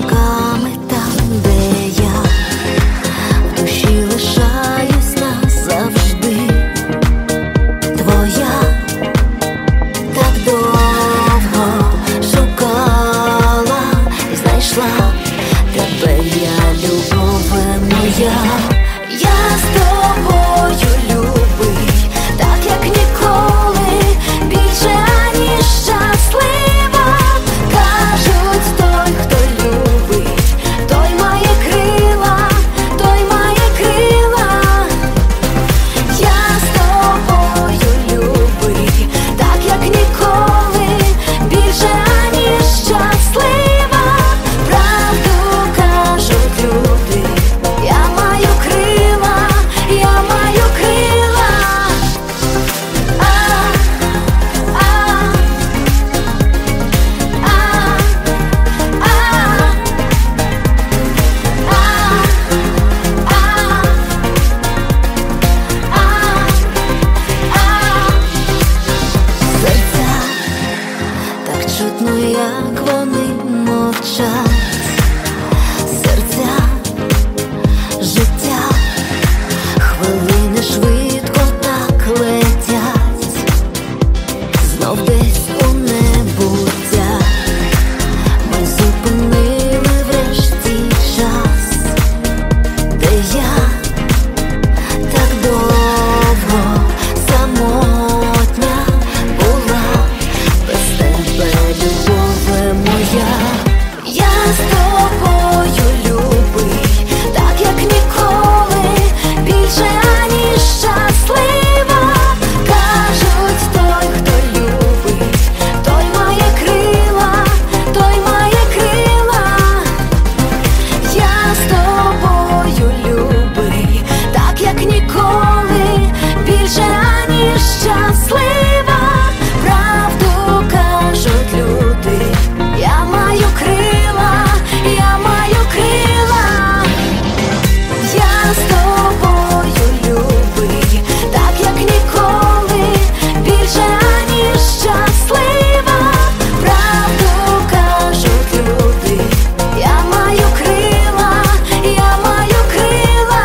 думками там, де я в душі лишаюсь назавжди. Твоя так довго шукала і знайшла тебе я, любове моя. Я з тобою любий, так як ніколи, більше аніж щаслива. Кажуть, той, хто любить, той має крила, той має крила. Я з тобою любий, так як ніколи, більше аніж щаслива. Правду кажуть люди, я маю крила, я маю крила. Серця так чутно, як вони мовчать. Серця, життя, хвилини швидко так летять, знов десь у небуття. Ми зупинили врешті час, де я так довго самотня була, без тебе, любове моя. Я з тобою любий, так як ніколи, більше аніж щаслива. Кажуть, той, хто любить, той має крила, той має крила. Я з тобою любий, так як ніколи, більше аніж щаслива. Правду кажуть люди, я маю крила, я маю крила. Я з тобою любий, так як ніколи, більше аніж щаслива. Правду кажуть люди, я маю крила, я маю крила.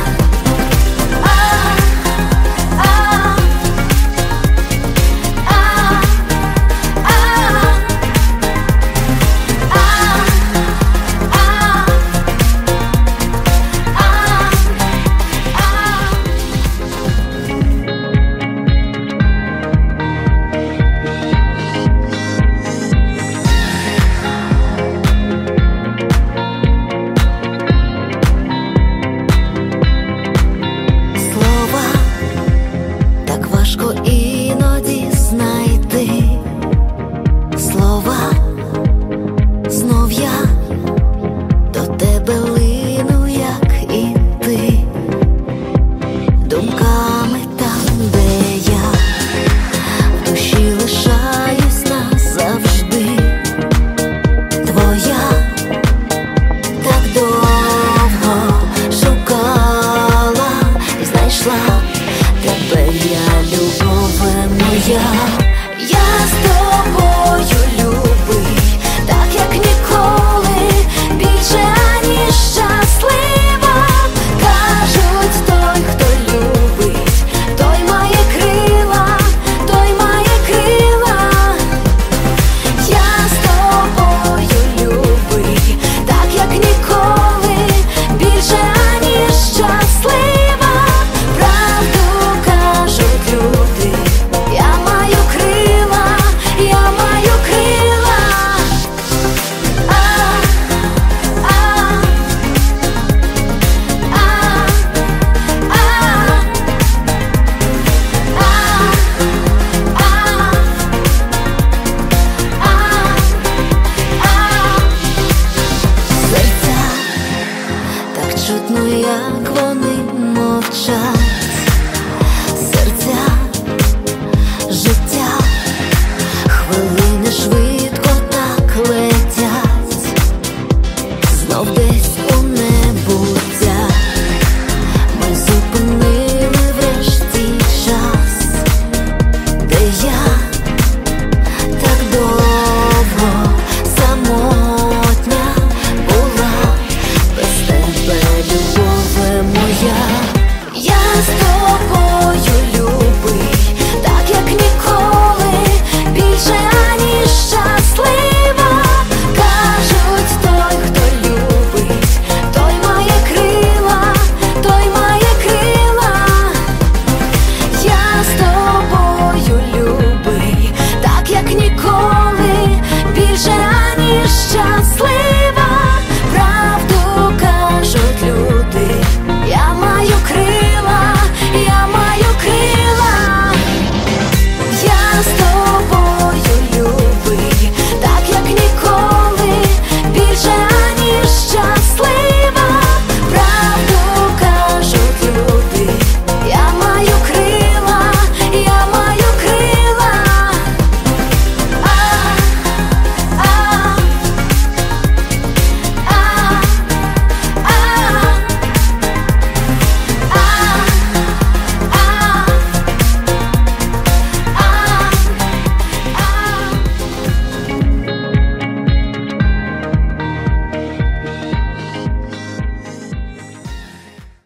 Слова так важко іноді знайти. Слова, знов я до тебе лину, як і ти. Думками там, де я в душі лишаюсь назавжди. Твоя так довго шукала і знайшла тебе я, любове моя. Я з тобою любий, так як ніколи, більше аніж щаслива. Кажуть, той, хто любить, той має крила, той має крила. Я з тобою любий, так як ніколи, більше аніж щаслива. Правду кажуть люди, я маю крила, я маю крила. Серця так чутно, як вони мовчать.